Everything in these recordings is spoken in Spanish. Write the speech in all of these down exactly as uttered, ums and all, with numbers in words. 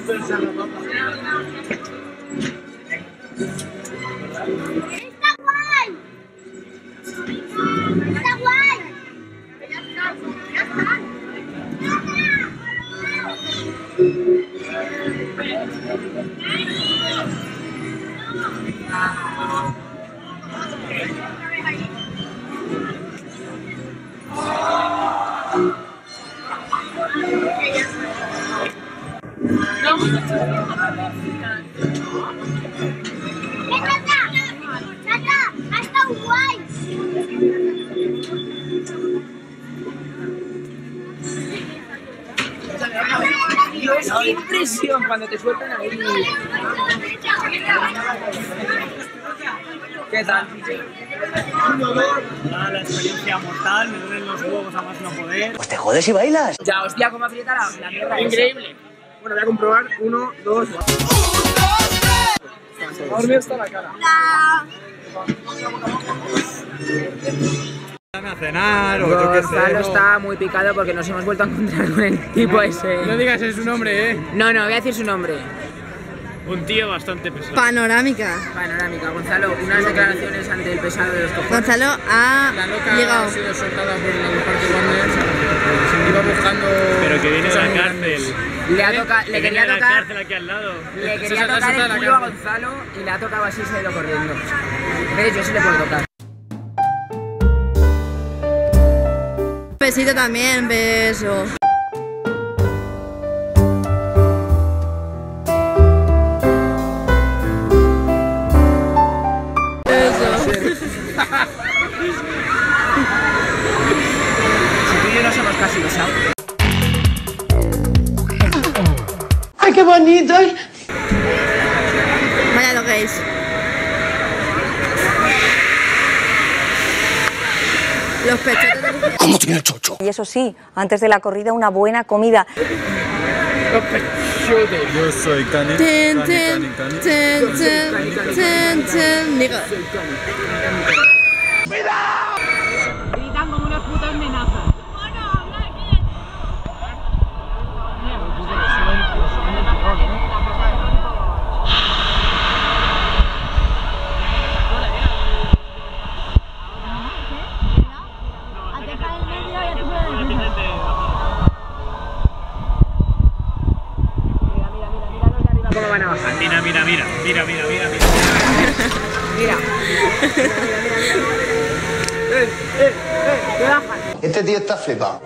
guay! ¡Está guay! Ya está, ya está. Dios, qué impresión cuando te sueltan ahí. ¿Qué tal? Nada, la experiencia mortal, me duelen los huevos a más no poder. Pues te jodes y bailas. Ya, hostia, cómo aprieta la, la mierda. Increíble. Bueno, voy a comprobar. Uno, dos, tres. Ha dormido hasta la cara. A cenar o yo qué sé. Gonzalo está muy picado porque nos hemos vuelto a encontrar con el tipo ese. No digas es su nombre, eh. No, no, voy a decir su nombre. Un tío bastante pesado. Panorámica. Panorámica. Gonzalo, unas declaraciones ante el pesado de los cojones. Gonzalo ha La loca llegado. ha sido soltada por la Party Wonders. Iba buscando. Pero que viene de cosas la muy cárcel. grandes. Le, ha toca, le Que viene quería de la tocar, cárcel aquí al lado. le quería Se salta, tocar salta el la culo a cárcel. Gonzalo y le ha tocado así y se ha ido corriendo. ¿Ves? Yo sí le puedo tocar. Besito también, beso. Si tú y yo no somos casi besados. ¡Ay, qué bonito! Vaya lo que es. Los pechotes de... ¿Cómo tiene el chocho? Y eso sí, antes de la corrida una buena comida. Yo soy Cani. Ten, ten, ten, ten, ten, ten. Digo. Gritan como unas putas amenazas. ¿Cómo van a bajar? Mira, mira, mira, mira, mira, mira, mira. Mira. ¡Eh, eh, eh! ¡Que bajan! Este tío está flipado.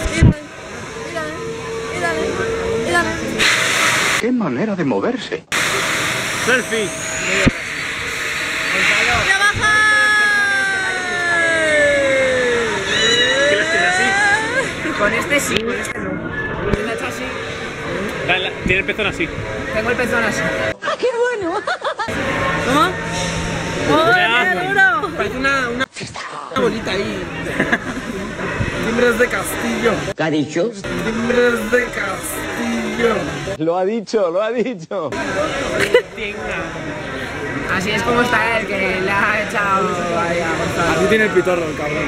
Qué manera de moverse. Selfie. ¡Ya baja! ¿Qué les tiene así? Con este sí, con este no. Con este hecho así. La- la- Tiene el pezón así. Tengo el pezón así. ¡Ah, qué bueno! ¿Cómo? ¡Oh, qué duro! Parece una, una, una bolita ahí. Timbres de Castillo. ¿Qué ha dicho? Timbres de Castillo. Lo ha dicho, lo ha dicho. Así es como está él, que le ha echado ahí a Gonzalo. Así tiene el pitorro, el cabrón.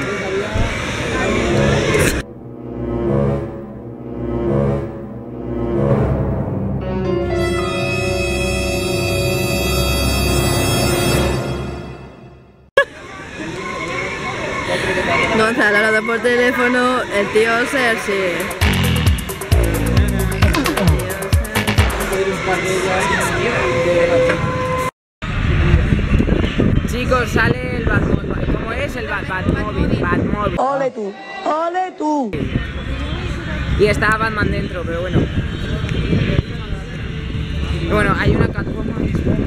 Gonzalo hablando por teléfono, el tío Sergi. Chicos, sale el Batmóvil. ¿Cómo es el Bat Batmóvil? Batmóvil. Ole tú, ole tú. Y está Batman dentro, pero bueno. Y bueno, hay una Catwoman.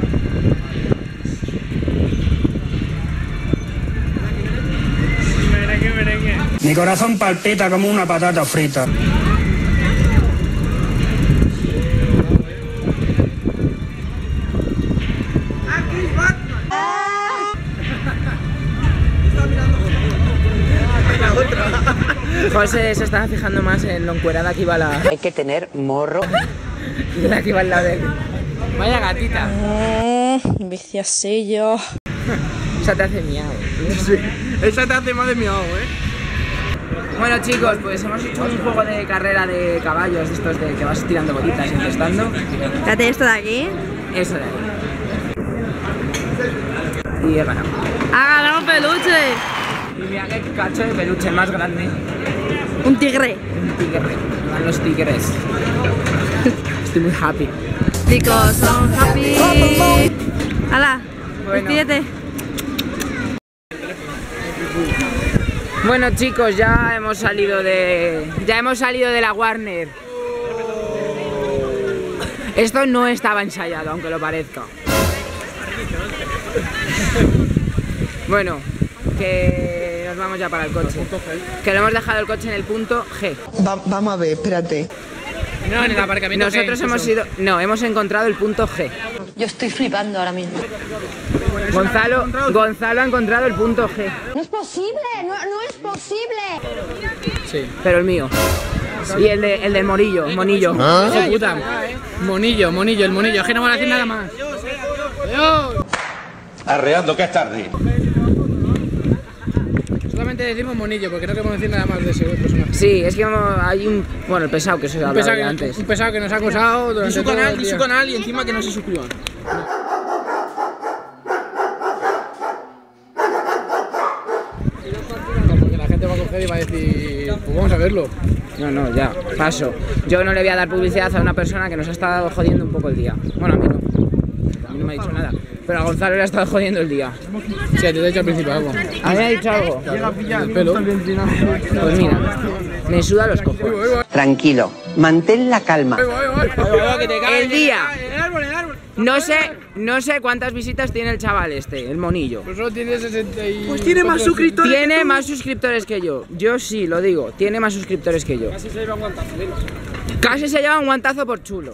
Merengue, merengue. Mi corazón palpita como una patata frita. José se estaba fijando más en lo encuerada que iba la... Hay que tener morro. la que iba al lado de él. Vaya gatita. Mmm, viciasillo. Esa te hace miau. Sí. Esa te hace más de miau, eh. Bueno chicos, pues hemos hecho un juego de carrera de caballos, de estos de que vas tirando bolitas y testando. Fíjate esto de aquí. Eso de ahí. Y he ganado. ¡Ha ganado peluche! Y mira qué cacho de peluche más grande. Un tigre. Un tigre. Van los tigres. Estoy muy happy. Chicos, son happy. ¡Hala! Bueno. Despídete. Bueno chicos, ya hemos salido de... Ya hemos salido de la Warner. Esto no estaba ensayado, aunque lo parezca. Bueno, que nos vamos ya para el coche. Que lo hemos dejado el coche en el punto G. Va, vamos a ver, espérate. No, en el aparcamiento. Nosotros hemos ido... No, hemos encontrado el punto G. Yo estoy flipando ahora mismo. Gonzalo, Gonzalo ha encontrado el punto G. No es posible, no, no es posible. Sí. Pero el mío. Y el, de, el del morillo, monillo. Hijo de puta. Monillo, monillo, el monillo. Es que no van a decir nada más. Adiós. Arreando que es tarde. Solamente decimos monillo porque no queremos decir nada más de ese personaje. Sí, es que hay un... Bueno, el pesado que se Un hablaba pesado, de que, antes. un pesado que nos ha acosado durante Y su todo canal, el y día. su canal y encima que no se suscriban. Porque la gente va a coger y va a decir, pues vamos a verlo. No, no, ya, paso. Yo no le voy a dar publicidad a una persona que nos ha estado jodiendo un poco el día. Bueno, a mí no. A mí no me ha dicho nada. Pero a Gonzalo le ha estado jodiendo el día. Sí, te he dicho al principio algo. ¿A mí me ha dicho algo? El pelo. Pues mira, me suda los cojones. Tranquilo, mantén la calma. El día. No sé, no sé cuántas visitas tiene el chaval este, el monillo. Pues solo tiene sesenta y... Pues tiene más suscriptores. Tiene más suscriptores que yo. Yo sí, lo digo. Tiene más suscriptores que yo. Casi se lleva un guantazo. Casi se lleva un guantazo por chulo.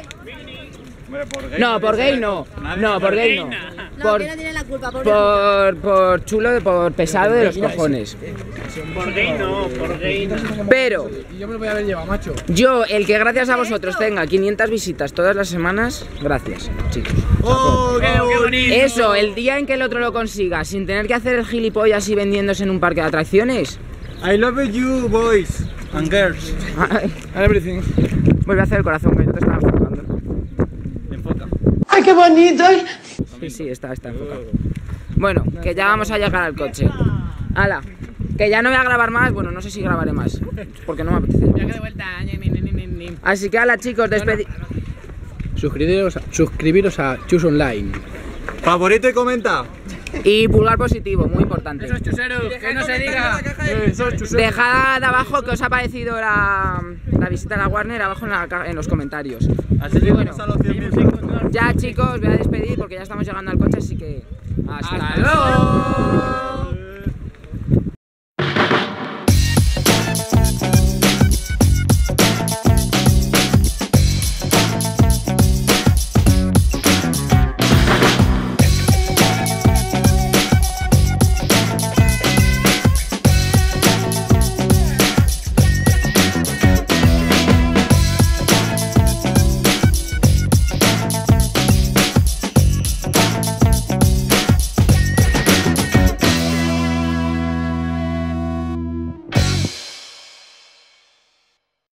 No, por gay no. No, por gay no. Por, no tiene la culpa, por por, por chulo, por pesado de los cojones. Por gay no, por gay no. Pero Y yo me lo voy a haber llevado, macho. yo, el que gracias a vosotros tenga quinientas visitas todas las semanas, gracias, chicos. ¡Oh, qué bonito! Eso, el día en que el otro lo consiga, sin tener que hacer el gilipollas y vendiéndose en un parque de atracciones. I love you, boys and girls. Everything. Vuelve a hacer el corazón, que yo te estaba enfocando. Enfoca. ¡Ay, qué bonito! Sí, sí, está, está enfocado. Bueno, que ya vamos a llegar al coche. Hala, que ya no voy a grabar más, bueno, no sé si grabaré más, porque no me apetece. Viaje de vuelta. Así que hala chicos, despedid... Suscribiros, a- suscribiros a Chus Online. Favorito y comenta. Y pulgar positivo, muy importante. Esos chuseros, que no se diga. Dejad abajo qué os ha parecido la, la visita a la Warner, abajo en, la ca- en los comentarios. Así Y bueno, llegamos a los cien mil. ya chicos, voy a despedir porque ya estamos llegando al coche, así que... ¡Hasta luego!